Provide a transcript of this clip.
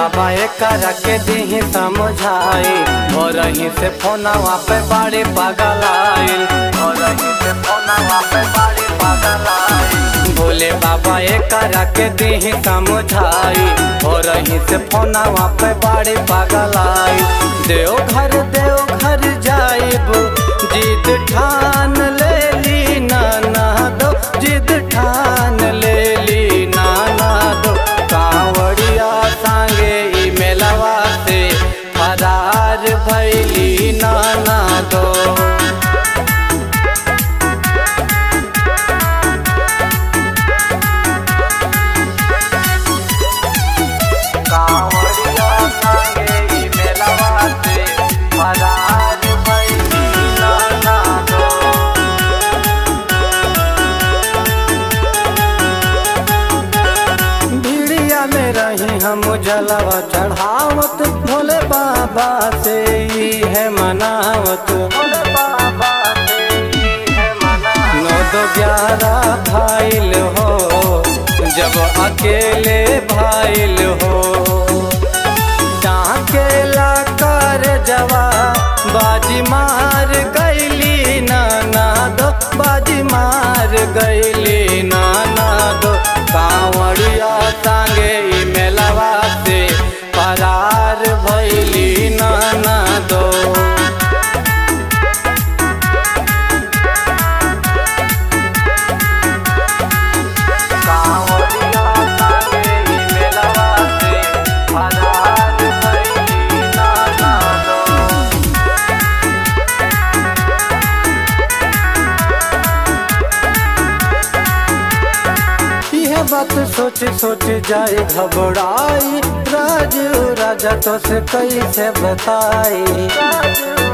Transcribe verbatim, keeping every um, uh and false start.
बाबा एक के दी समझाई, हो रही से फोनवा पे बड़ी पगलाइल, हो रही से फोनवा पे बड़ी पगलाइल। भोले बाबा एक के दी समझाई, हो रही से फोनवा पे बड़ी पगलाइल। देव घर देव घर जाइब जिद ठान ले ली नाना दो, जिद ठान ले ली नाना दो। कांवड़िया संगे ई मेलवा से फरार भैली नाना दो। कांवड़िया संगे ई मेलवा से फरार भैली नाना दो। भीड़िया में रही हम जलवा चढ़ावत, भोले बाबा से ही है मनावत, भोले बाबा से ही है मनावत। नौ दो ग्यारह भाईल हो जब अकेले भाईल हो, टाँकेला कर जवा बाजी मार गईली नाना दो, बाजी मार गईली नाना दो। कांवड़िया संगे ई मेलवा से फरार भैली नाना दो। कांवड़िया संगे ई मेलवा से फरार भैली नाना दो। यह बात सोच सोच जाए घबराई, राजू राजा तो से कैसे बताई।